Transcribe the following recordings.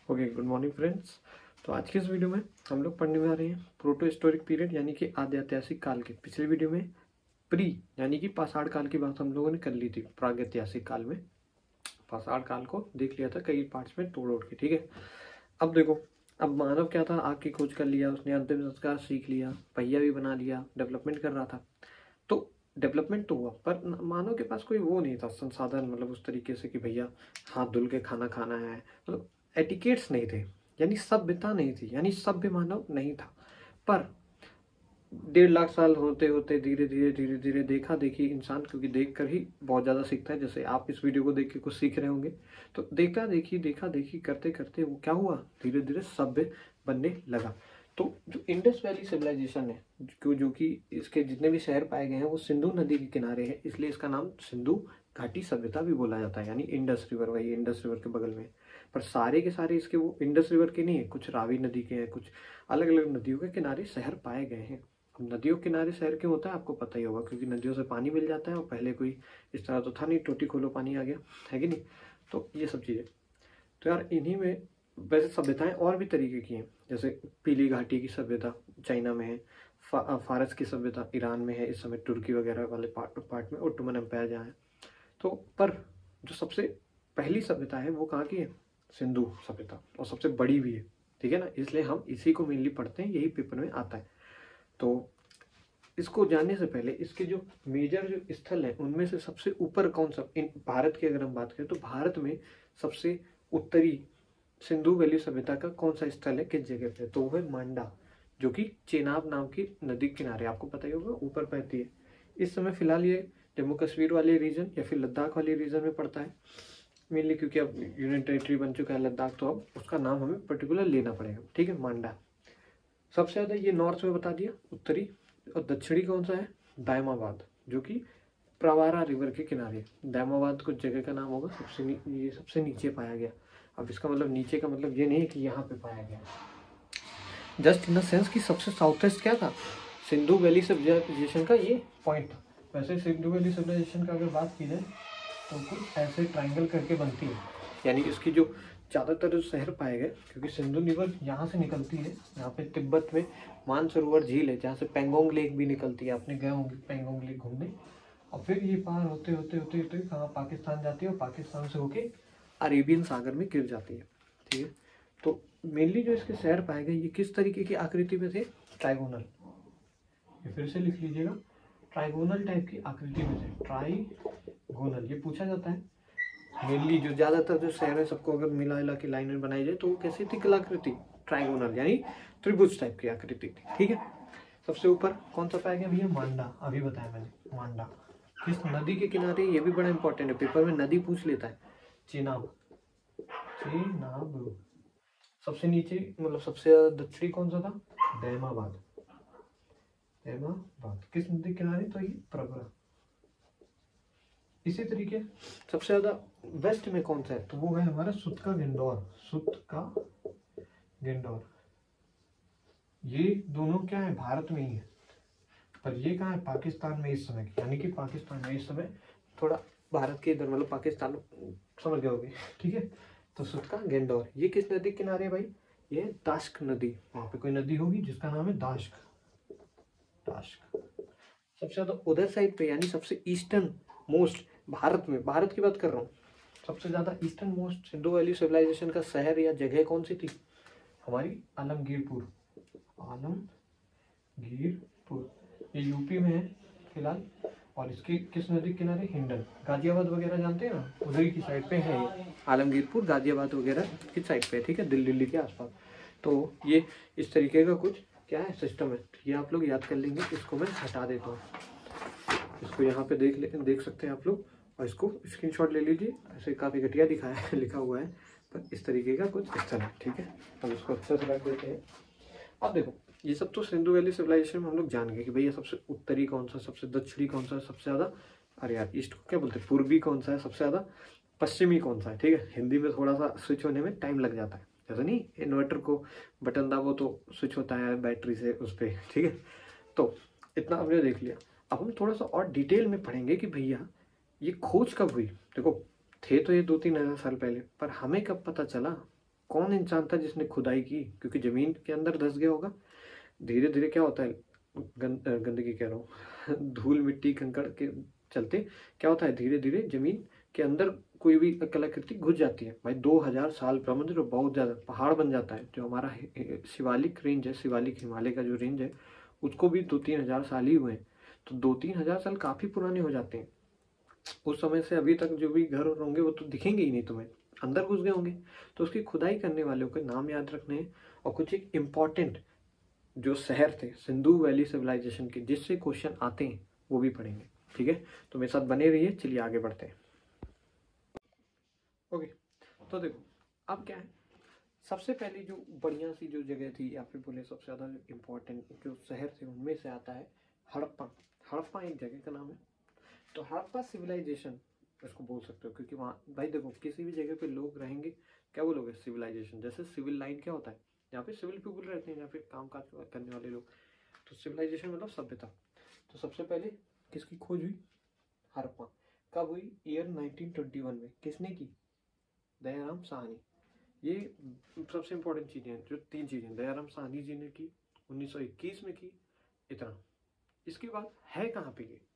Okay, good morning friends. तो आज के इस वीडियो में हम लोग पढ़ने जा रहे हैं प्रोटो हिस्टोरिक पीरियड यानी कि आद्य ऐतिहासिक काल के। पिछले वीडियो में प्री यानी कि पाषाण काल की बात हम लोगों ने कर ली थी। प्रागैतिहासिक काल में पाषाण काल को देख लिया था कई पार्ट्स में तोड़ के, ठीक है। अब देखो, अब मानव क्या था, आग की खोज कर लिया उसने, अंतिम संस्कार सीख लिया, पहिया भी बना लिया, डेवलपमेंट कर रहा था। तो डेवलपमेंट तो हुआ पर मानव के पास कोई वो नहीं था संसाधन, मतलब उस तरीके से कि भैया हाथ धुल के खाना खाना है, मतलब एटिकेट्स नहीं थे, यानी सभ्यता नहीं थी, यानी सभ्य मानव नहीं था। पर 1.5 लाख साल होते होते धीरे धीरे धीरे धीरे देखा देखी इंसान, क्योंकि देख कर ही बहुत ज़्यादा सीखता है। जैसे आप इस वीडियो को देख के कुछ सीख रहे होंगे, तो देखा देखी करते करते वो क्या हुआ, धीरे धीरे सभ्य बनने लगा। तो जो इंडस वैली सिविलाइजेशन है, जो कि इसके जितने भी शहर पाए गए हैं वो सिंधु नदी के किनारे है, इसलिए इसका नाम सिंधु घाटी सभ्यता भी बोला जाता है, यानी इंडस रिवर, वही इंडस रिवर के बगल में। पर सारे के सारे इसके वो इंडस रिवर के नहीं है, कुछ रावी नदी के हैं, कुछ अलग अलग नदियों के किनारे शहर पाए गए हैं। अब नदियों के किनारे शहर क्यों होता है आपको पता ही होगा, क्योंकि नदियों से पानी मिल जाता है, और पहले कोई इस तरह तो था नहीं, टोटी खोलो पानी आ गया, है कि नहीं। तो ये सब चीज़ें, तो यार इन्हीं में वैसे सभ्यताएं और भी तरीके की हैं। जैसे पीली घाटी की सभ्यता चाइना में है, फारस की सभ्यता ईरान में है, इस समय तुर्की वगैरह वाले पार्ट में ओटोमन एम्पायर जहाँ है। तो पर जो सबसे पहली सभ्यता है वो कहाँ की है, सिंधु सभ्यता, और सबसे बड़ी भी है, ठीक है ना। इसलिए हम इसी को मेनली पढ़ते हैं, यही पेपर में आता है। तो इसको जानने से पहले इसके जो मेजर जो स्थल है उनमें से सबसे ऊपर कौन सा, इन भारत की अगर हम बात करें तो भारत में सबसे उत्तरी सिंधु वैली सभ्यता का कौन सा स्थल है, किस जगह पे, तो वो है मांडा, जो कि चेनाब नाम की नदी किनारे, आपको पता ही होगा, ऊपर बहती है। इस समय फिलहाल ये जम्मू कश्मीर वाले रीजन या फिर लद्दाख वाले रीजन में पड़ता है मेनली, क्योंकि अब यूनियन टेरिटरी बन चुका है लद्दाख, तो अब उसका नाम हमें पर्टिकुलर लेना पड़ेगा, ठीक है। मांडा सबसे ज़्यादा ये नॉर्थ में बता दिया, उत्तरी। और दक्षिणी कौन सा है, दायमाबाद, जो कि प्रवारा रिवर के किनारे। दायमाबाद कुछ जगह का नाम होगा, ये सबसे नीचे पाया गया। अब इसका मतलब नीचे का मतलब ये नहीं है कि यहाँ पे पाया गया, जस्ट इन द सेंस कि सबसे साउथेस्ट क्या था, सिंधु वैली सिविलाइजेशन का ये पॉइंट था। वैसे सिंधु वैली सिविलाइजेशन का अगर बात की जाए तो कुछ ऐसे ट्राइंगल करके बनती है, यानी इसकी जो ज़्यादातर जो शहर पाए गए, क्योंकि सिंधु रिवर यहाँ से निकलती है, यहाँ पे तिब्बत में मानसरोवर झील है जहाँ से पेंगोंग लेक भी निकलती है, आपने गए होंगे पेंगोंग लेक घूमने। और फिर ये पार होते होते होते होते कहाँ पाकिस्तान जाती है, और पाकिस्तान से होके अरेबियन सागर में गिर जाती है, ठीक है। तो मेनली जो इसके शहर पाए गए ये किस तरीके की आकृति में थे, ट्राइगोनल, ये फिर से लिख लीजिएगा, ट्राइगोनल टाइप की आकृति में थे, ट्राइगोनल। ये पूछा जाता है मेनली, जो ज्यादातर जो शहर है सबको अगर मिला इला के लाइन में बनाई जाए तो वो कैसी थी कलाकृति, ट्राइगोनल, यानी त्रिभुज टाइप की आकृति थी, ठीक है। सबसे ऊपर कौन सा पाया गया भैया, मांडा, अभी बताया मैंने, मांडा किस नदी के किनारे, ये भी बड़ा इंपॉर्टेंट है, पेपर में नदी पूछ लेता है। चेनाब, चेनाब। सबसे नीचे मतलब सबसे दक्षिणी कौन सा था, दैमाबाद, दैमाबाद किस नदी के किनारे, तो ये प्रवरा। इसी तरीके सबसे ज्यादा वेस्ट में कौन सा है, तो वो है हमारा सुत का गिंदौर, सुत का गिंदौर। ये दोनों क्या है, भारत में ही है, पर ये कहाँ है, पाकिस्तान में इस समय, यानी कि पाकिस्तान में इस समय थोड़ा भारत के इधर, मतलब पाकिस्तान, समझ गए होगे, ठीक है। तो सुत का गिंदौर ये किस नदी के किनारे है भाई, ये दाश्क नदी, वहां पे कोई नदी होगी जिसका नाम है दाश्क, दाश्क। सबसे ज्यादा उधर साइड पे, यानी सबसे ईस्टर्न मोस्ट भारत में, भारत की बात कर रहा हूँ, सबसे ज्यादा eastern most Sindhu valley civilization का शहर या जगह कौन सी थी, हमारी आलमगीरपुर, आलमगीरपुर। ये यूपी में है फिलहाल, और इसकी किस नदी के किनारे, हिंडन, गाजियाबाद वगैरह जानते हैं ना, उधर की साइड पे है ये आलमगीरपुर, गाजियाबाद वगैरह की साइड पे, ठीक है, दिल्ली के आसपास। तो ये इस तरीके का कुछ क्या है, सिस्टम है, ये आप लोग याद कर लेंगे। इसको मैं हटा देता हूँ, इसको यहाँ पे देख सकते हैं आप लोग, और इसको स्क्रीनशॉट ले लीजिए, ऐसे काफ़ी घटिया दिखाया है, लिखा हुआ है, पर इस तरीके का कुछ स्थल है, ठीक है। अब इसको अच्छे से रख देते हैं। अब देखो, ये सब तो सिंधु वैली सिविलाइजेशन में हम लोग जान गए कि भैया सबसे उत्तरी कौन सा, सबसे दक्षिणी कौन सा, सबसे ज़्यादा, अरे यार ईस्ट को क्या बोलते हैं, पूर्वी कौन सा है, सबसे ज़्यादा पश्चिमी कौन सा है, ठीक है। हिंदी में थोड़ा सा स्विच होने में टाइम लग जाता है, जैसे नहीं इन्वर्टर को बटन दाबो तो स्विच होता है बैटरी से उस पर, ठीक है। तो इतना हमने देख लिया। अब हम थोड़ा सा और डिटेल में पढ़ेंगे कि भैया ये खोज कब हुई। देखो थे तो ये 2-3 हज़ार साल पहले, पर हमें कब पता चला कौन इंसान था जिसने खुदाई की, क्योंकि जमीन के अंदर धंस गया होगा। धीरे धीरे क्या होता है, गंदगी कह रहा हूँ धूल मिट्टी कंकड़ के चलते क्या होता है, धीरे धीरे जमीन के अंदर कोई भी कलाकृति घुस जाती है भाई। 2000 साल ब्रह्मांड जो बहुत ज्यादा पहाड़ बन जाता है। जो हमारा शिवालिक रेंज है, शिवालिक हिमालय का जो रेंज है, उसको भी 2-3 हजार साल ही हुए हैं। तो 2-3 हजार साल काफी पुराने हो जाते हैं। उस समय से अभी तक जो भी घर होंगे वो तो दिखेंगे ही नहीं तुम्हें, अंदर घुस गए होंगे। तो उसकी खुदाई करने वालों के नाम याद रखने हैं, और कुछ एक इम्पॉर्टेंट जो शहर थे सिंधु वैली सिविलाइजेशन के, जिससे क्वेश्चन आते हैं वो भी पढ़ेंगे। ठीक है, तो मेरे साथ बने रहिए। चलिए आगे बढ़ते हैं। ओके, तो देखो अब क्या है, सबसे पहली जो बढ़िया सी जो जगह थी, या फिर बोले सबसे ज्यादा इम्पोर्टेंट जो शहर थे, उनमें से आता है हड़प्पा। हड़प्पा एक जगह का नाम है। तो हड़प्पा सिविलाइजेशन इसको बोल सकते हो, क्योंकि वहाँ भाई देखो किसी भी जगह पे लोग रहेंगे, क्या बोलोगे, सिविलाइजेशन। जैसे सिविल लाइन क्या होता है, यहाँ पे सिविल पीपल रहते हैं, यहाँ पे काम काज करने वाले लोग। तो सिविलाइजेशन मतलब सभ्यता। तो सबसे पहले किसकी खोज हुई, हड़प्पा। कब हुई, ईयर 1921 में। किसने की, दयाराम साहनी। ये सबसे इंपॉर्टेंट चीजें हैं, जो 3 चीजें दयाराम साहनी जी ने की, 1921 में की, इतना। इसके बाद है कहाँ पे ये,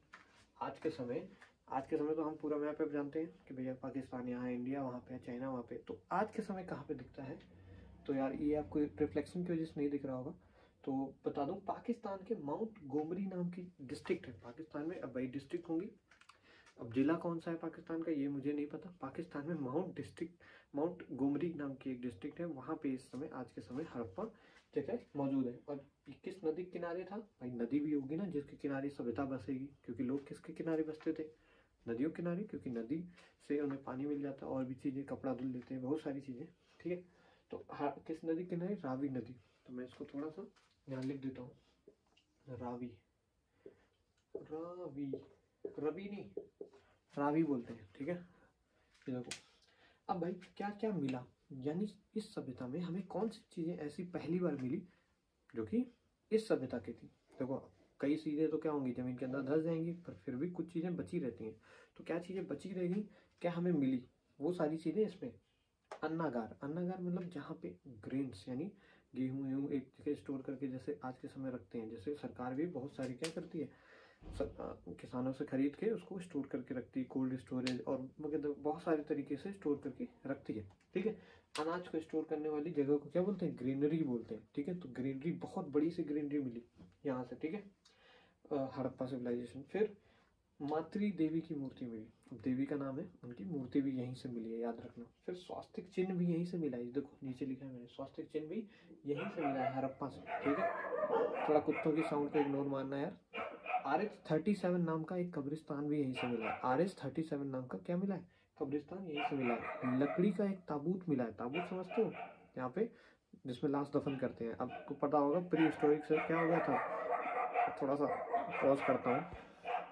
आज के समय तो हम पूरा मैप पे जानते हैं कि भैया पाकिस्तान यहाँ है, इंडिया वहाँ पे है, चाइना वहाँ पे। तो आज के समय कहाँ पे दिखता है, तो यार ये आपको रिफ्लेक्शन की वजह से नहीं दिख रहा होगा, तो बता दूं, पाकिस्तान के माउंट गोमरी नाम की डिस्ट्रिक्ट है पाकिस्तान में। अब भाई डिस्ट्रिक्ट होंगी, अब जिला कौन सा है पाकिस्तान का ये मुझे नहीं पता। पाकिस्तान में माउंट गोमरी नाम की एक डिस्ट्रिक्ट है, वहाँ पे इस समय आज के समय हड़प्पा जगह मौजूद है। और किस नदी के किनारे था भाई, नदी भी होगी ना जिसके किनारे सभ्यता बसेगी, क्योंकि लोग किसके किनारे बसते थे, नदियों किनारे, क्योंकि नदी से उन्हें पानी मिल जाता है, और भी चीजें, कपड़ा धुल लेते हैं, बहुत सारी चीजें। ठीक है, तो किस नदी किनारे, रावी नदी। तो मैं इसको थोड़ा सा यहाँ लिख देता हूँ, रावी, रावी, रवि नहीं, रावी बोलते हैं। ठीक है, ये देखो अब भाई क्या क्या मिला, यानी इस सभ्यता में हमें कौन सी चीजें ऐसी पहली बार मिली जो कि इस सभ्यता की थी। देखो कई चीजें तो क्या होंगी, जमीन के अंदर धंस जाएंगी, पर फिर भी कुछ चीजें बची रहती हैं। तो क्या चीजें बची रहेगी, क्या हमें मिली, वो सारी चीजें इसमें। अन्नागार, अन्नागार मतलब जहाँ पे ग्रेन्स यानी गेहूं वेहूं एक जगह स्टोर करके, जैसे आज के समय रखते हैं। जैसे सरकार भी बहुत सारी क्या करती है, किसानों से खरीद के उसको स्टोर करके रखती है, कोल्ड स्टोरेज और वगैरह बहुत सारे तरीके से स्टोर करके रखती है। ठीक है, अनाज को स्टोर करने वाली जगह को क्या बोलते हैं, ग्रीनरी बोलते हैं। ठीक है, तो ग्रीनरी, बहुत बड़ी सी ग्रीनरी मिली यहाँ से। ठीक है, हड़प्पा सिविलाइजेशन। फिर मातृ देवी की मूर्ति मिली, अब देवी का नाम है, उनकी मूर्ति भी यहीं से मिली है, याद रखना। फिर स्वास्तिक चिन्ह भी यहीं से मिला है, देखो नीचे लिखा है मैंने, स्वास्तिक चिन्ह भी यहीं से मिला है, हड़प्पा से। ठीक है, थोड़ा कुत्तों की साउंड को इग्नोर मारना यार। RH-37 नाम का एक कब्रिस्तान भी यहीं से मिला है। RH-37 नाम का क्या मिला है, कब्रिस्तान यहीं से मिला है। लकड़ी का एक ताबूत मिला है, ताबूत समझते हो, यहाँ पे जिसमें लाश दफन करते हैं। आपको पता होगा प्री हिस्टोरिक से क्या हो गया था, थोड़ा सा पॉज करता हूँ।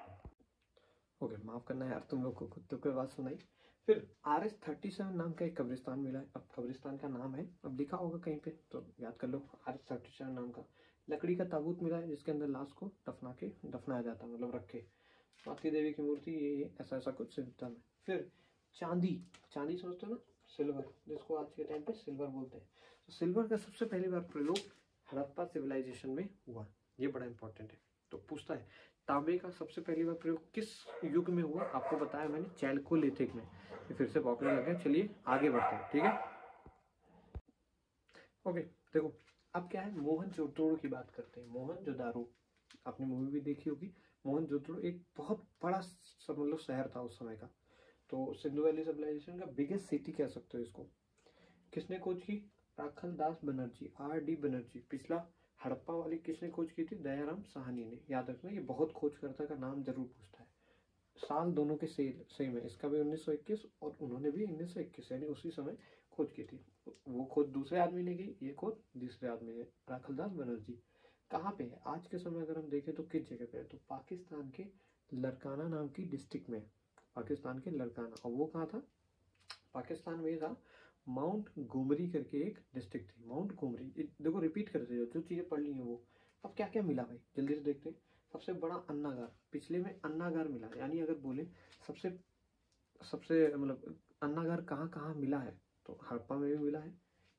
ओके, माफ करना यार, तुम लोग को कुत्तों की आवाज सुनाई। फिर RH-37 नाम का एक कब्रिस्तान मिला है। अब कब्रिस्तान का नाम है, अब लिखा होगा कहीं पे तो याद कर लो, RH-37 नाम का। लकड़ी का ताबूत मिला है, जिसके अंदर लाश को दफनाया जाता है, मतलब रखे। माता देवी की मूर्ति, ये ऐसा ऐसा कुछ सिस्टम है। फिर चांदी, चांदी समझते हो ना, सिल्वर, जिसको आज के टाइम पे सिल्वर बोलते हैं। तो सिल्वर का सबसे पहली बार प्रयोग हड़प्पा सिविलाइजेशन में हुआ, ये बड़ा इंपॉर्टेंट है। तो पूछता है तांबे का सबसे पहली बार प्रयोग किस युग में हुआ, आपको बताया मैंने, चैल्कोलिथिक में। ये फिर से पॉपुलर लग गया, चलिए आगे बढ़ते हैं। ठीक है, ओके, देखो अब क्या है, मोहनजोदड़ो की बात करते हैं। मोहनजोदारो, आपने मूवी भी देखी होगी। मोहनजोदड़ो एक बहुत बड़ा मतलब शहर था उस समय का। तो सिंधु वैली सिविलाइजेशन का बिगेस्ट सिटी कह सकते हो इसको। किसने खोज की, राखल दास बनर्जी, RD बनर्जी। पिछला हड़प्पा वाली किसने खोज की थी, दयाराम साहनी ने। याद रखना, ये बहुत खोजकर्ता का नाम जरूर पूछता है। साल दोनों के सेम है, इसका भी 1921 और उन्होंने भी 1921, यानी उसी समय खोज की थी। वो खोज दूसरे आदमी ने की, ये खोज तीसरे आदमी ने, राखलदास बनर्जी। कहाँ पे है आज के समय, अगर हम देखें तो किस जगह पे है, तो पाकिस्तान के लरकाना नाम की डिस्ट्रिक्ट में। पाकिस्तान के लरकाना, और वो कहाँ था, पाकिस्तान में था, माउंट गोमरी करके एक डिस्ट्रिक्ट थी, माउंट गोमरी। देखो रिपीट करते जाओ जो चीजें पढ़ ली हैं वो। अब क्या क्या मिला भाई, जल्दी से देखते हैं। सबसे बड़ा अन्नागार, पिछले में अन्नागार मिला, यानी अगर बोले सबसे सबसे मतलब अन्नागार कहाँ कहाँ मिला है, तो हड़प्पा में भी मिला है,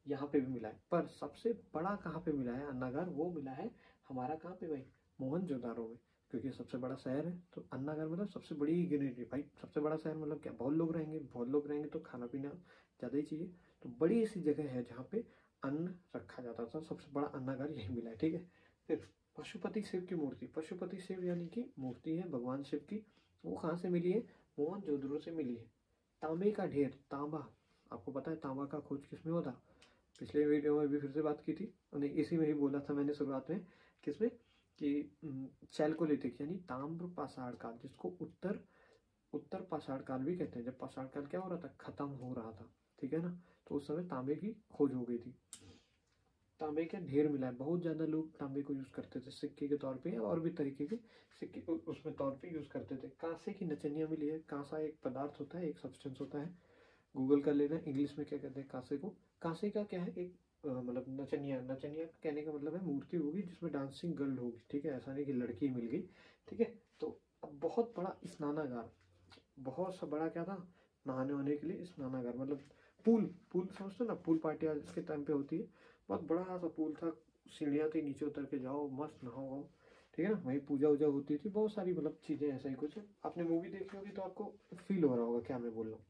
यहाँ पे भी मिला है, पर सबसे बड़ा कहाँ पे मिला है अन्नागार, वो मिला है हमारा कहाँ पे भाई, मोहनजोदाड़ो में। क्योंकि सबसे बड़ा शहर है तो अन्नागार मतलब सबसे बड़ी यूनिटी भाई। सबसे बड़ा शहर मतलब क्या, बहुत लोग रहेंगे, बहुत लोग रहेंगे तो खाना पीना ज़्यादा ही चाहिए। तो बड़ी ऐसी जगह है जहाँ पे अन्न रखा जाता था, सबसे बड़ा अन्नागार यही मिला है, ठीक है। फिर पशुपति शिव की मूर्ति, पशुपति शिव यानी कि मूर्ति है भगवान शिव की, वो कहाँ से मिली है, मोहनजोदड़ो से मिली है। तांबे का ढेर, तांबा, आपको पता है तांबा का खोज किसमें हुआ था, पिछले वीडियो में भी फिर से बात की थी, और इसी में ही बोला था मैंने शुरुआत में, किसमें, कि चैल्कोलिथिक यानी ताम्र पाषाण काल, जिसको उत्तर उत्तर पाषाण काल भी कहते हैं। जब पाषाण काल क्या हो रहा था, खत्म हो रहा था, ठीक है ना, तो उस समय तांबे की खोज हो गई थी। तांबे का ढेर मिला है, बहुत ज़्यादा लोग तांबे को यूज़ करते थे सिक्के के तौर पे, और भी तरीके के सिक्के उसमें तौर पे यूज़ करते थे। कांसे की नचनिया मिली है, कांसा एक पदार्थ होता है, एक सब्सटेंस होता है, गूगल कर लेना इंग्लिश में क्या कहते हैं कांसे को। कांसे का क्या है, एक मतलब नचनिया, नचनिया कहने का मतलब है मूर्ति होगी जिसमें डांसिंग गर्ल होगी, ठीक है, ऐसा नहीं कि लड़की मिल गई, ठीक है। तो अब बहुत बड़ा स्नानागार, बहुत सा बड़ा क्या था, नहाने वहाने के लिए स्नानागार, मतलब पूल, पूल समझते हो ना, पूल पार्टी आज के टाइम पे होती है, बहुत बड़ा सा पूल था, सीढ़ियाँ थी, नीचे उतर के जाओ, मस्त नहाओ वाओ, ठीक है ना, वहीं पूजा वूजा होती थी, बहुत सारी मतलब चीज़ें ऐसा ही कुछ है। आपने मूवी देखी होगी तो आपको फील हो रहा होगा क्या मैं बोल रहा हूँ।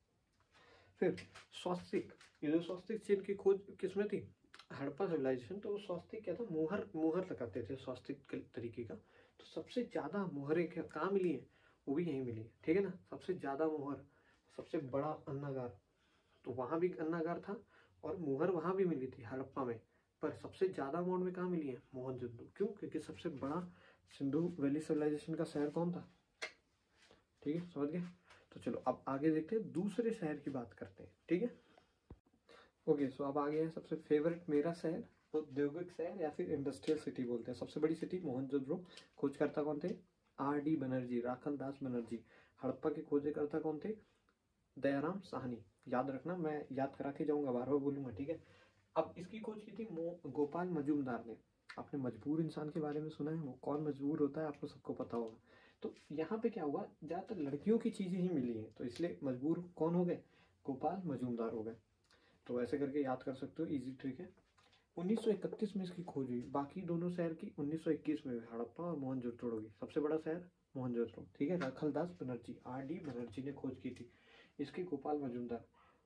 फिर स्वास्तिक, ये जो स्वास्तिक चिन्ह की खोज किसमें थी, हड़प्पा सिविलाइजेशन। तो स्वास्तिक क्या था, मोहर, मोहर लगाते थे स्वास्तिक के तरीके का। तो सबसे ज़्यादा मोहरें कहाँ मिली है, वो भी यहीं मिली है, ठीक है ना, सबसे ज़्यादा मोहर, सबसे बड़ा अन्नागार, तो वहाँ भी अन्नागार था, और मोहर वहाँ भी मिली थी हड़प्पा में, पर सबसे ज़्यादा अमाउंट में कहाँ मिली है, मोहनजोदड़ो। क्यों, क्योंकि सबसे बड़ा सिंधु वैली सिविलाइजेशन का शहर कौन था, ठीक है, समझ गए। तो चलो अब आगे देखते हैं, दूसरे शहर की बात करते हैं, ठीक है। ओके, सो अब आगे है सबसे फेवरेट मेरा शहर, औद्योगिक शहर या फिर इंडस्ट्रियल सिटी बोलते हैं। सबसे बड़ी सिटी मोहनजोदड़ो, खोजकर्ता कौन थे, R D बनर्जी, राखल दास बनर्जी। हड़प्पा के खोजकर्ता कौन थे, दयाराम साहनी। याद रखना, मैं याद करा के जाऊंगा, बार बार बोलूंगा, ठीक है। अब इसकी खोज की थी गोपाल मजूमदार ने। आपने मजबूर इंसान के बारे में सुना है, वो कौन मजबूर होता है आपको सबको पता होगा। तो यहाँ पे क्या हुआ, ज़्यादातर लड़कियों की चीज़ें ही मिली हैं, तो इसलिए मजबूर कौन हो गए, गोपाल मजूमदार हो गए। तो ऐसे करके याद कर सकते हो, इजी ट्रिक है। 1931 में इसकी खोज हुई, बाकी दोनों शहर की 1921 में हुई, हड़प्पा और मोहनजोदड़ो की। सबसे बड़ा शहर मोहनजोदड़ो, ठीक है, राखलदास बनर्जी, R D बनर्जी ने खोज की थी। इसके गोपाल मजूमदार।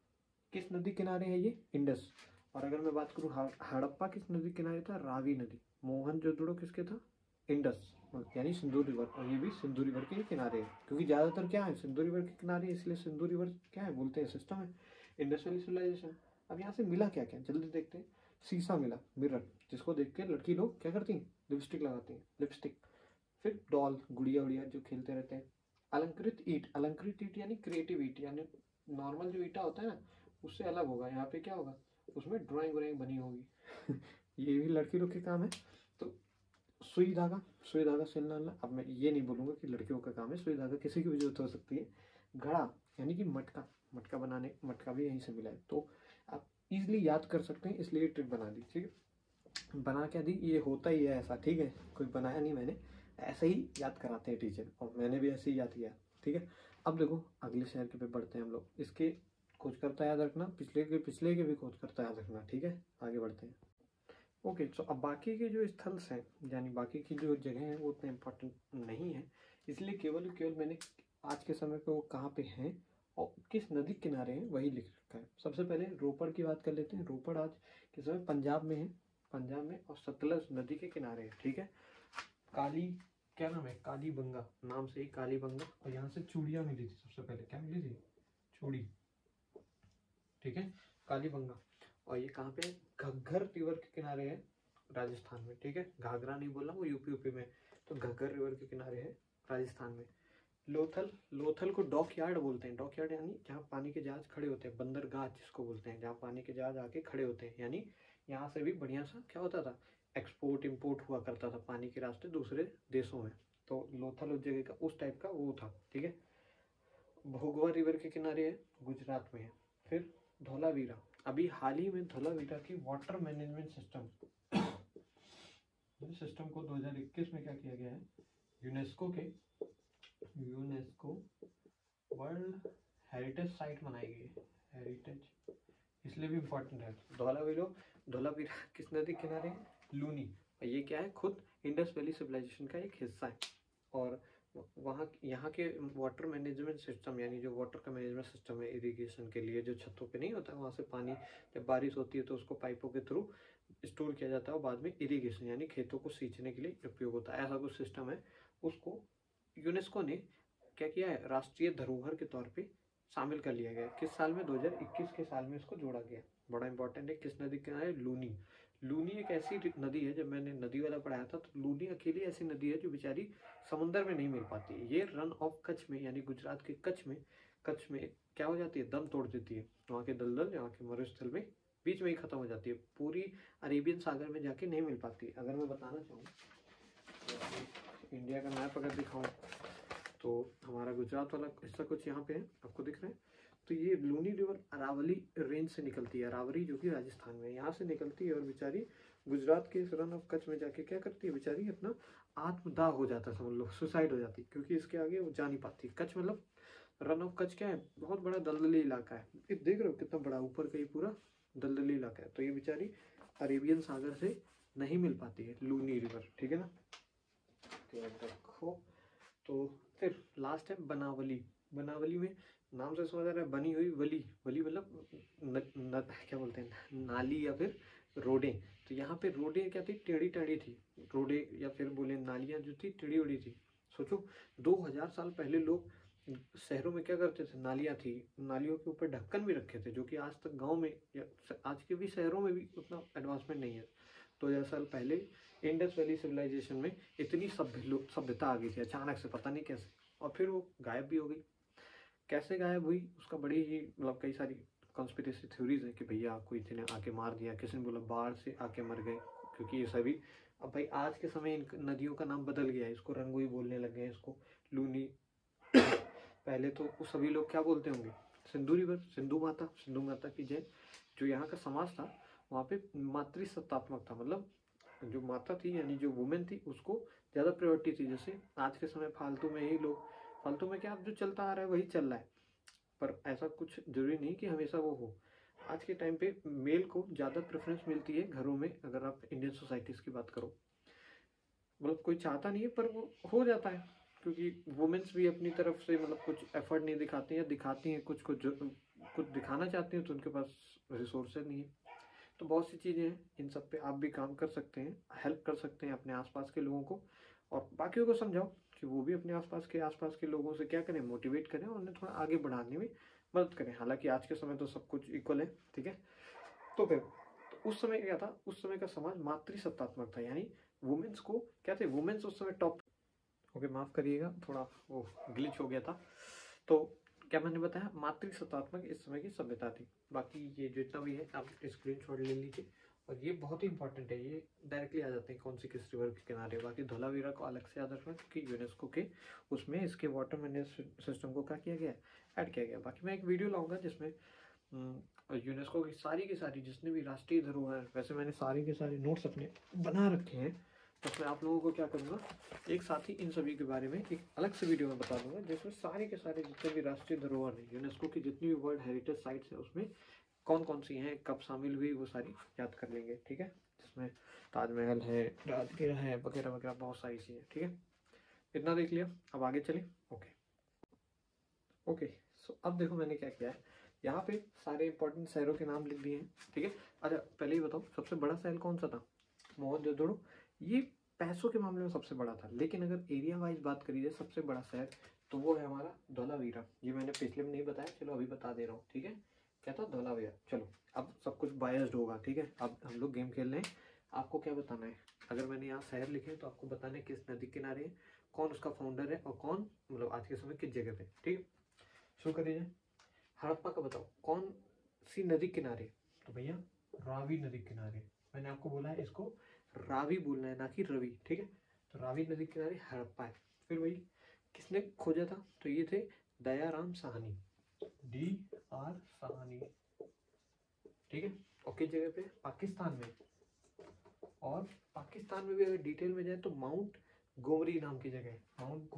किस नदी किनारे है ये, इंडस। और अगर मैं बात करूँ हड़प्पा किस नदी किनारे था, रावी नदी। मोहनजोदड़ो किसके था, इंडस, यानी सिंधु रिवर, और ये भी सिंधु रिवर के किनारे है, क्योंकि ज्यादातर क्या है सिंधु रिवर के किनारे, इसलिए सिंधु रिवर क्या है बोलते हैं, सिस्टम है, इंडस्ट्रियल सिविलाइजेशन। अब यहाँ से मिला क्या क्या, जल्दी देखते हैं। शीशा मिला, मिरर, जिसको देख के लड़की लोग क्या करती हैं, लिपस्टिक लगाती हैं, लिपस्टिक। फिर डॉल, गुड़िया उड़िया जो खेलते रहते हैं। अलंकृत ईट, अलंकृत ईट यानी क्रिएटिव ईट, यानी नॉर्मल जो ईटा होता है ना, उससे अलग होगा। यहाँ पे क्या होगा, उसमें ड्राइंग व्राइंग बनी होगी ये भी लड़की लोग के काम है। तो सुई धागा, सुई धागा सिलना। अब मैं ये नहीं बोलूंगा कि लड़कियों का काम है, सुई धागा किसी की भी जरूरत हो सकती है। घड़ा यानी कि मटका, मटका बनाने, मटका भी यहीं से मिला है। तो आप इजिली याद कर सकते हैं, इसलिए ट्रिक बना दी, ठीक है। बना क्या दी, ये होता ही है ऐसा, ठीक है, कोई बनाया नहीं मैंने, ऐसे ही याद कराते हैं टीचर, और मैंने भी ऐसे ही याद किया, ठीक है। अब देखो अगले शहर के पे बढ़ते हैं हम लोग, इसके खोजकर्ता याद रखना, पिछले के भी खोजकर्ता याद रखना, ठीक है। आगे बढ़ते हैं। ओके, तो अब बाकी के जो स्थल्स हैं, यानी बाकी की जो जगह हैं, वो उतने इम्पोर्टेंट नहीं है, इसलिए केवल केवल मैंने आज के समय पे वो कहाँ पे हैं और किस नदी किनारे हैं वही लिख रखा है। सबसे पहले रोपड़ की बात कर लेते हैं। रोपड़ आज के समय पंजाब में है, पंजाब में, और सतलज नदी के किनारे है, ठीक है। काली, क्या नाम है, कालीबंगा, नाम से ही कालीबंगा, और यहाँ से चूड़ियाँ मिली थी सबसे पहले, क्या मिली थी, चूड़ी, ठीक है, कालीबंगा। और ये कहाँ पे, घग्गर रिवर के किनारे है, राजस्थान में, ठीक है। घाघरा नहीं बोला, वो यूपी में, तो घग्गर रिवर के किनारे है राजस्थान में। लोथल, लोथल को डॉक यार्ड बोलते हैं। डॉक यार्ड यानी जहाँ पानी के जहाज खड़े होते हैं, बंदरगाह जिसको बोलते हैं, जहाँ पानी के जहाज आके खड़े होते हैं, यानी यहाँ से भी बढ़िया सा क्या होता था, एक्सपोर्ट इम्पोर्ट हुआ करता था पानी के रास्ते दूसरे देशों में। तो लोथल उस जगह का, उस टाइप का वो था, ठीक है। भोगवा रिवर के किनारे है, गुजरात में है। फिर धौलावीरा, अभी हाल ही में धौलावीरा की वाटर मैनेजमेंट सिस्टम को 2021 में क्या किया गया है, यूनेस्को वर्ल्ड हेरिटेज साइट बनाई गई है, हेरिटेज इसलिए भी इम्पोर्टेंट है। धौलावीरा किस नदी के किनारे है? लूनी। और ये क्या है? खुद इंडस वैली सिविलाइजेशन का एक हिस्सा है। और वहाँ यहाँ के वाटर मैनेजमेंट सिस्टम, यानी जो वाटर का मैनेजमेंट सिस्टम है इरिगेशन के लिए, जो छतों पे नहीं होता है, वहाँ से पानी जब बारिश होती है तो उसको पाइपों के थ्रू स्टोर किया जाता है और बाद में इरिगेशन यानी खेतों को सींचने के लिए उपयोग होता है। ऐसा कुछ सिस्टम है। उसको यूनेस्को ने क्या किया है? राष्ट्रीय धरोहर के तौर पे शामिल कर लिया गया। किस साल में? 2021 के साल में इसको जोड़ा गया। बड़ा इंपॉर्टेंट है। किस नदी के किनारे? लूनी। लूनी एक ऐसी नदी है, जब मैंने नदी वाला पढ़ाया था तो लूनी अकेली ऐसी नदी है जो बेचारी समुंदर में नहीं मिल पाती। ये रन ऑफ कच्छ में, यानी गुजरात के कच्छ में क्या हो जाती है? दम तोड़ देती है। वहाँ के दलदल, यहाँ के मरुस्थल में बीच में ही खत्म हो जाती है। पूरी अरेबियन सागर में जाके नहीं मिल पाती। अगर मैं बताना चाहूँ तो इंडिया का मैप अगर दिखाऊँ तो हमारा गुजरात वाला हिस्सा कुछ यहाँ पे है, आपको दिख रहा है। तो ये लूनी रिवर अरावली रेंज से निकलती है। अरावली जो कि राजस्थान में, यहाँ से निकलती है और बेचारी गुजरात के इस रन ऑफ कच्छ में जाके क्या करती है? बेचारी अपना आत्मदाह हो जाता है, समझ लो सुसाइड हो जाती है, क्योंकि इसके आगे वो जा नहीं पाती। कच्छ मतलब रन ऑफ कच्छ क्या है? बहुत बड़ा दलदली इलाका है। ये देख रहे हो कितना बड़ा, ऊपर का ये पूरा दलदली इलाका है। तो ये बेचारी अरेबियन सागर से नहीं मिल पाती है लूनी रिवर, ठीक है ना। तो देखो, तो फिर लास्ट है बनावली। बनावली में नाम से समझ आ रहा है बनी हुई वली। वली मतलब क्या बोलते हैं? नाली या फिर रोडें। तो यहाँ पे रोडें क्या थी? टेढ़ी टेढ़ी थी रोडें, या फिर बोले नालियाँ जो थी टेढ़ी उड़ी थी। सोचो 2000 साल पहले लोग शहरों में क्या करते थे? नालियाँ थी, नालियों के ऊपर ढक्कन भी रखे थे, जो कि आज तक गांव में या आज के भी शहरों में भी उतना एडवांसमेंट नहीं है। 2000 साल पहले इंडस वैली सिविलाइजेशन में इतनी सभ्यता आ गई थी अचानक से, पता नहीं कैसे, और फिर वो गायब भी हो गई। कैसे गायब हुई उसका बड़ी ही मतलब कई सारी कॉन्स्पिरेसी थ्योरीज है कि भैया कोई ने आके मार दिया, किसी ने बोला बाढ़ से आके मर गए, क्योंकि ये सभी अब भाई आज के समय इन नदियों का नाम बदल गया है। इसको रंगोई बोलने लगे हैं, इसको लूनी। पहले तो वो सभी लोग क्या बोलते होंगे? सिंधु रिवर, सिंधु माता की जय। जो यहाँ का समाज था वहाँ पे मातृसत्तात्मक था, मतलब जो माता थी यानी जो वुमेन थी उसको ज़्यादा प्रायोरिटी थी। जैसे आज के समय फालतू में ही लोग, फालतू में क्या, अब जो चलता आ रहा है वही चल रहा है, पर ऐसा कुछ जरूरी नहीं कि हमेशा वो हो। आज के टाइम पे मेल को ज़्यादा प्रेफरेंस मिलती है घरों में, अगर आप इंडियन सोसाइटीज़ की बात करो। मतलब कोई चाहता नहीं है पर वो हो जाता है, क्योंकि वुमेन्स भी अपनी तरफ से मतलब कुछ एफर्ट नहीं दिखाती हैं, दिखाती हैं कुछ कुछ दिखाना चाहती हैं तो उनके पास रिसोर्सेज नहीं है। तो बहुत सी चीज़ें हैं, इन सब पे आप भी काम कर सकते हैं, हेल्प कर सकते हैं अपने आसपास के लोगों को, और बाकियों को समझाओ कि वो भी अपने आसपास के लोगों से क्या करें? मोटिवेट करें और उन्हें थोड़ा आगे बढ़ाने में मदद करें। हालांकि आज के समय तो सब कुछ इक्वल है, ठीक है। तो फिर तो उस समय क्या था? उस समय का समाज मातृसत्तात्मक था, यानी वुमेन्स को क्या थे? वुमेन्स उस समय टॉप। ओके, माफ करिएगा, थोड़ा वो ग्लिच हो गया था। तो क्या मैंने बताया? मातृसत्तात्मक इस समय की सभ्यता थी। बाकी ये जितना भी है आप स्क्रीनशॉट ले लीजिए, और ये बहुत ही इंपॉर्टेंट है। ये डायरेक्टली आ जाते हैं कौन सी किस रिवर के किनारे। बाकी धौलावीरा को अलग से याद रखना, क्योंकि यूनेस्को के उसमें इसके वाटर मैनेजमेंट सिस्टम को क्या किया गया? ऐड किया गया। बाकी मैं एक वीडियो लाऊंगा जिसमें यूनेस्को की सारी जितने भी राष्ट्रीय धरोहर, वैसे मैंने सारे के सारे नोट्स अपने बना रखे हैं, तो मैं आप लोगों को क्या करूँगा, एक साथ ही इन सभी के बारे में एक अलग से वीडियो में बता दूंगा, जिसमें सारे के सारे जितने भी राष्ट्रीय धरोहर है यूनेस्को की, जितनी भी वर्ल्ड हेरिटेज साइट्स है, उसमें कौन कौन सी हैं, कब शामिल हुई, वो सारी याद कर लेंगे, ठीक है। जिसमें ताजमहल है, राजगीर है, वगैरह वगैरह बहुत सारी चीज़ें, ठीक है। इतना देख लिया, अब आगे चलें। ओके, सो अब देखो मैंने क्या किया है, यहाँ पे सारे इंपॉर्टेंट शहरों के नाम लिख दिए हैं, ठीक है। अच्छा पहले ही बताओ, सबसे बड़ा शहर कौन सा था? मोहनजोदड़ो। ये पैसों के मामले में सबसे बड़ा था, लेकिन अगर एरिया वाइज बात करी जाए सबसे बड़ा शहर, तो वो है हमारा धौलावीरा। ये मैंने पिछले में नहीं बताया, चलो अभी बता दे रहा हूँ, ठीक है। क्या था? धौलावीरा। चलो अब सब कुछ बायस्ड होगा, ठीक है। अब हम लोग गेम खेल रहे हैं, आपको क्या बताना है? अगर मैंने यहाँ शहर लिखे तो आपको बताना है किस नदी किनारे है, कौन उसका फाउंडर है, और कौन मतलब आज के समय किस जगह पे, ठीक है। शुरू करिए। हड़प्पा का बताओ कौन सी नदी किनारे? तो भैया रावी नदी किनारे। मैंने आपको बोला है इसको रावी बोलना है, ना कि रवि, ठीक है। तो रावी नदी किनारे हड़प्पा है। फिर वही किसने खोजा था? तो ये थे दयाराम साहनी, DR साहनी, ठीक है। और किस जगह पे? पाकिस्तान में। और पाकिस्तान में भी अगर डिटेल में जाए तो माउंट गोमरी नाम की जगह है, माउंट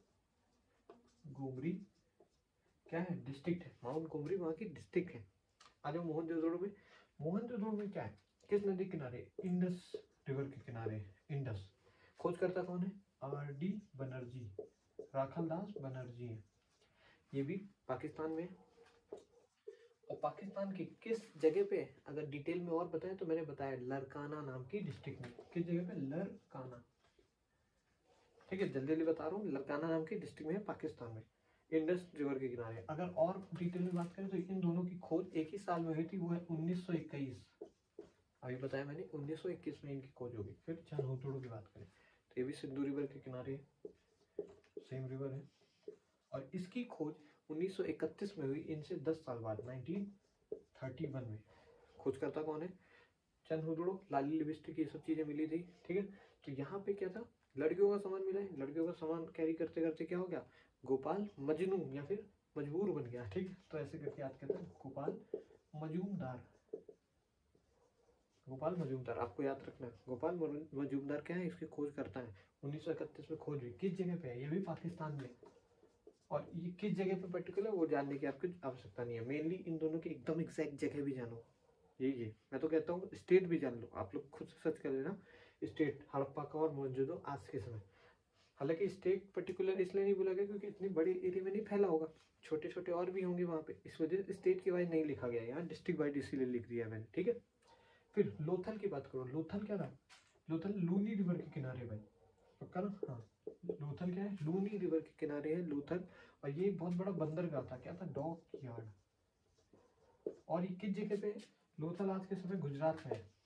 गोमरी क्या है? डिस्ट्रिक्ट है। माउंट गोमरी वहाँ की डिस्ट्रिक्ट है, आ जाओ मोहनजोदड़ो में। मोहनजोदड़ो में क्या है, किस नदी के किनारे, इंडस रिवर के किनारे, इंडस। खोजकर्ता कौन है, R.D. बनर्जी, राखलदास बनर्जी है। ये भी पाकिस्तान में। और पाकिस्तान की किस जगह पे, अगर डिटेल में और बताएं तो मैंने बताया लरकाना नाम की डिस्ट्रिक्ट में। किस जगह पे, लरकाना। ठीक है, जल्दी जल्दी बता रहा हूँ, लरकाना नाम की डिस्ट्रिक्ट में, पाकिस्तान में, इंडस रिवर के किनारे। अगर और डिटेल में बात करें तो इन दोनों की खोज एक ही साल में हुई थी, वो है 1921। अभी बताया मैंने 1921 में इनकी खोज होगी। फिर चंद्रहुतुड़ो की बात करें तो ये भी सिंधु रिवर के किनारे है, सेम रिवर है। और इसकी खोज 1931 में हुई, इनसे 10 साल बाद 1931 में। खोजकर्ता कौन है, चंद्रहुतुड़ो, लाली लिपस्टिक, ये सब चीजें मिली थी। ठीक है, तो यहाँ पे क्या था, लड़कियों का सामान मिला है। लड़कियों का सामान कैरी करते करते क्या हो गया, गोपाल मजनू या फिर मजबूर बन गया। ठीक है, तो ऐसे करके याद करते हैं, गोपाल मजूमदार। गोपाल मजूमदार आपको याद रखना है। गोपाल मजूमदार क्या है, इसकी खोज करता है। 1931 में खोज हुई, किस जगह पे है, ये भी पाकिस्तान में। और ये किस जगह पे पर्टिकुलर, वो जानने की आपको आवश्यकता नहीं है। मेनली इन दोनों की एकदम एग्जैक्ट जगह भी जानो, यही है। मैं तो कहता हूँ स्टेट भी जान लो, आप लोग खुद से सर्च कर लेना स्टेट, हड़प्पा का और मोहनजोदड़ो आज के समय। हालांकि स्टेट पर्टिकुलर इसलिए नहीं बोला गया क्योंकि इतनी बड़ी एरिया में नहीं फैला होगा, छोटे छोटे और भी होंगे वहाँ पे, इस वजह से स्टेट के वाइज नहीं लिखा गया, यहाँ डिस्ट्रिक्ट वाइज इसीलिए लिख दिया मैंने। ठीक है, फिर लोथल की बात करो। लोथल क्या था, लोथल लूनी रिवर के किनारे भाई, पक्का ना। हाँ, लोथल क्या है, लूनी रिवर के किनारे है लोथल। और ये बहुत बड़ा बंदरगाह था, क्या था, डॉक यार्ड। और ये किस जगह पे है, लोथल आज के समय गुजरात में है,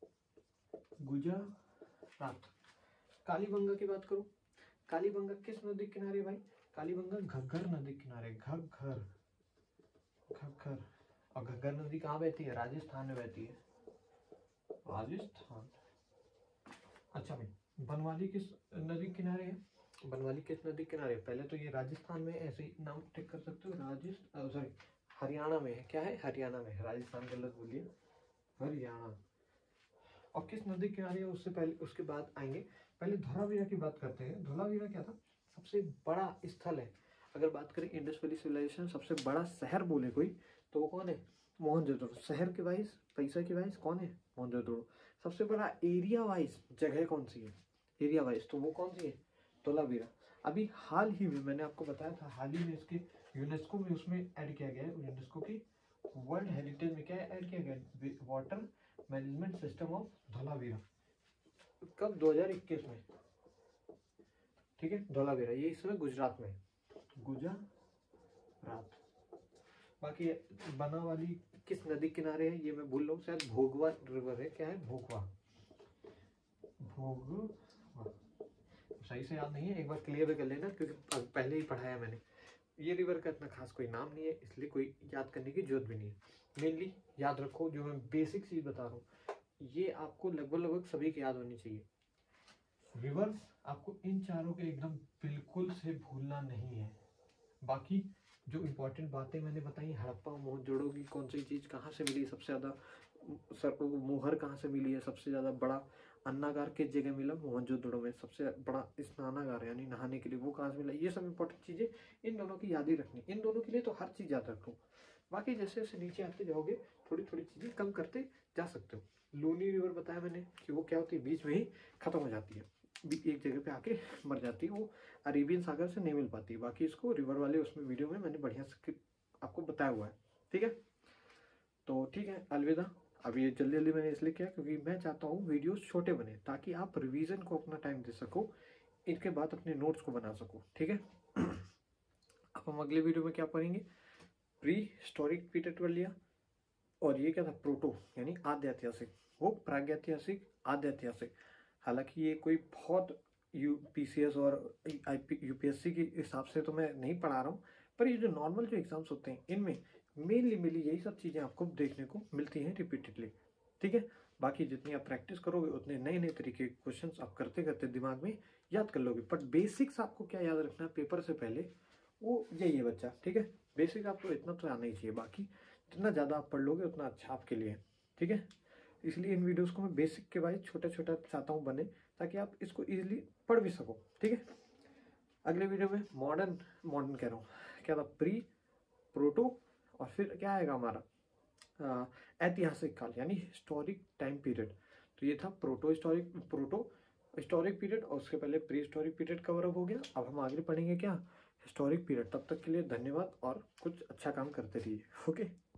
गुजरात। कालीबंगा की बात करो। कालीबंगा किस नदी के किनारे भाई, कालीबंगा घग्गर नदी के किनारे, घग्गर, घग्गर। और घग्गर नदी कहाँ बहती है, राजस्थान में बहती है, राजस्थान। अच्छा भाई, बनवाली किस नदी किनारे है, बनवाली किस नदी किनारे, पहले तो ये राजस्थान में, ऐसे ही नाम टिक कर सकते हो, राजस्थान, सॉरी हरियाणा में है। क्या है, हरियाणा में, राजस्थान गलत बोलिए, हरियाणा। और किस नदी किनारे है, उससे पहले, उसके बाद आएंगे। पहले धोलावीरा की बात करते हैं। धोलावीरा क्या था, सबसे बड़ा स्थल है। अगर बात करें इंडस वैली सिविलाइजेशन सबसे बड़ा शहर बोले कोई, तो वो कौन है, मोहनजोदड़ो। शहर के वाइज, पैसा के वाइज कौन है, मोहनजोदड़ो। सबसे बड़ा एरिया वाइज जगह कौन सी है, एरिया वाइज, तो वो कौन सी है, धोलावीरा। अभी हाल ही में मैंने आपको बताया था, हाल ही में इसके यूनेस्को में उसमें ऐड किया गया है, यूनेस्को की वर्ल्ड हेरिटेज में क्या ऐड किया गया, water management system of Dholavira. कब, 2021 में। ठीक है, धोलावीरा ये इस समय गुजरात में, गुजरात। बाकी बनावाली किस नदी किनारे है, ये मैं भूल रहा हूँ, शायद भोगवा रिवर है। क्या है, भोगवा, भोगवा, सही से याद नहीं है, एक बार क्लियर कर लेना क्योंकि पहले ही पढ़ाया मैंने। ये रिवर का इतना खास कोई नाम नहीं है, इसलिए कोई याद करने की जरूरत भी नहीं है। मेनली याद रखो, जो मैं बेसिक चीज बता रहा हूँ ये आपको लगभग लगभग सभी की याद होनी चाहिए। रिवर्स आपको इन चारों के एकदम बिल्कुल से भूलना नहीं है। बाकी जो इम्पोर्टेंट बातें मैंने बताई, हड़प्पा मोहनजोदड़ो की कौन सी चीज़ कहाँ से मिली सबसे ज़्यादा, मोहर कहाँ से मिली है सबसे ज़्यादा बड़ा, अन्नागार किस जगह मिला, मोहनजोदड़ो में सबसे बड़ा स्नानागार यानी नहाने के लिए, वो कहाँ से मिला, ये सब इम्पोर्टेंट चीज़ें इन दोनों की याद ही रखनी। इन दोनों के लिए तो हर चीज़ याद रखो, बाकी जैसे जैसे नीचे आते जाओगे थोड़ी थोड़ी चीज़ें कम करते जा सकते हो। लूनी रिवर बताया मैंने कि वो क्या होती है, बीच में ही खत्म हो जाती है, एक जगह पे आके मर जाती है, वो अरेबियन सागर से नहीं मिल पाती। बाकी इसको रिवर वाले उसमें वीडियो में मैंने बढ़िया से आपको बताया हुआ है। ठीक है, तो ठीक है, अलविदा। अब ये जल्दी जल्दी मैंने इसलिए किया क्योंकि मैं चाहता हूँ वीडियोस छोटे बने ताकि आप रिवीजन को अपना टाइम दे सको, इसके बाद अपने नोट्स को बना सको। ठीक है, अब हम अगले वीडियो में क्या पढ़ेंगे, प्री हिस्टोरिक पीरियड कर लिया, और ये क्या था, प्रोटो यानी आद्य ऐतिहासिक, वो प्रागैतिहासिक, आद्य ऐतिहासिक। हालांकि ये कोई बहुत यूपीसीएस और यूपीएससी के हिसाब से तो मैं नहीं पढ़ा रहा हूँ, पर ये जो नॉर्मल जो एग्जाम्स होते हैं इनमें मेनली यही सब चीज़ें आपको देखने को मिलती हैं रिपीटेडली। ठीक है, बाकी जितनी आप प्रैक्टिस करोगे उतने नए नए तरीके के क्वेश्चन आप करते करते दिमाग में याद कर लोगे। बट बेसिक्स आपको क्या याद रखना है पेपर से पहले, वो यही है बच्चा। ठीक है, बेसिक आपको इतना तो आना ही चाहिए, बाकी जितना ज़्यादा आप पढ़ लोगे उतना अच्छा आपके लिए। ठीक है, इसलिए इन वीडियोस को मैं बेसिक के वाइज छोटा छोटा चाहता हूँ बने, ताकि आप इसको इजीली पढ़ भी सको। ठीक है, अगले वीडियो में मॉडर्न कह रहा हूँ, क्या था, प्री, प्रोटो, और फिर क्या आएगा हमारा ऐतिहासिक काल यानी हिस्टोरिक टाइम पीरियड। तो ये था प्रोटो हिस्टोरिक पीरियड, और उसके पहले pre historic period cover up हो गया। अब हम आगे पढ़ेंगे क्या, हिस्टोरिक पीरियड। तब तक के लिए धन्यवाद और कुछ अच्छा काम करते रहिए। ओके।